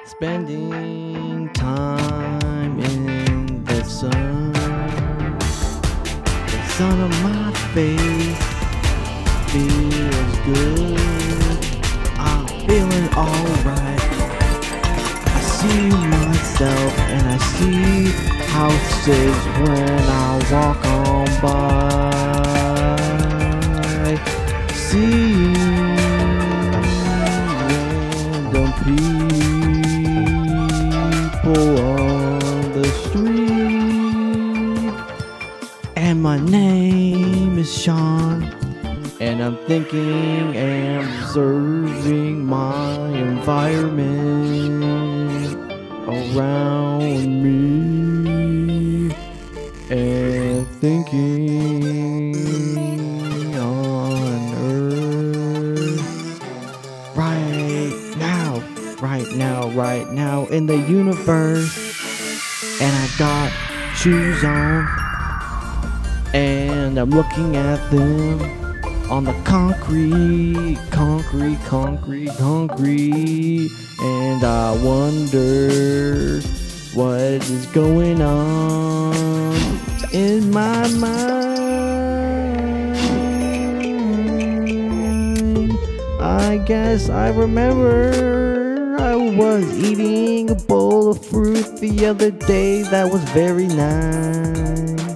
Spending time in the sun. The sun on my face feels good. I'm feeling alright. I see myself and I see houses when I walk on by. See random people on the street. And my name is Sean, and I'm thinking and observing my environment around me, and thinking on earth right now in the universe. And I got shoes on, and I'm looking at them on the concrete, and I wonder what is going on in my mind. I guess I remember I was eating a bowl of fruit the other day that was very nice.